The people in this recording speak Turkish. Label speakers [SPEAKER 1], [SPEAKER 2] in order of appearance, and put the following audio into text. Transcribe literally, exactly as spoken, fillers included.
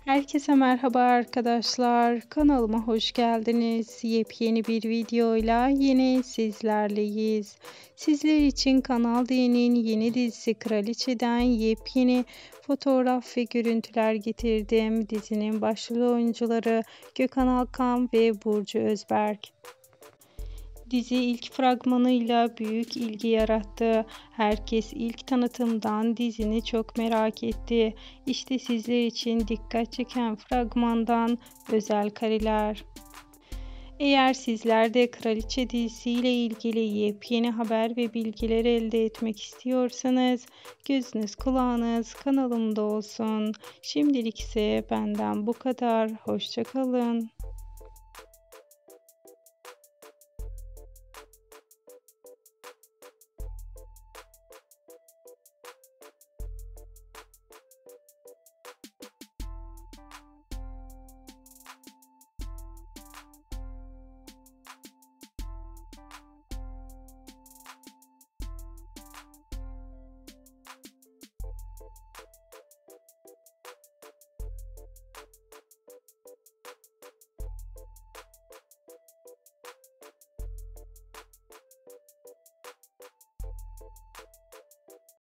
[SPEAKER 1] Herkese merhaba arkadaşlar. Kanalıma hoş geldiniz. Yepyeni bir videoyla yine sizlerleyiz. Sizler için Kanal D'nin yeni dizisi Kraliçe'den yepyeni fotoğraf ve görüntüler getirdim. Dizinin başrol oyuncuları Gökhan Alkan ve Burcu Özberk. Dizi ilk fragmanıyla büyük ilgi yarattı. Herkes ilk tanıtımdan dizini çok merak etti. İşte sizler için dikkat çeken fragmandan özel kareler. Eğer sizler de Kraliçe dizisiyle ilgili yepyeni haber ve bilgiler elde etmek istiyorsanız gözünüz kulağınız kanalımda olsun. Şimdilik ise benden bu kadar. Hoşça kalın.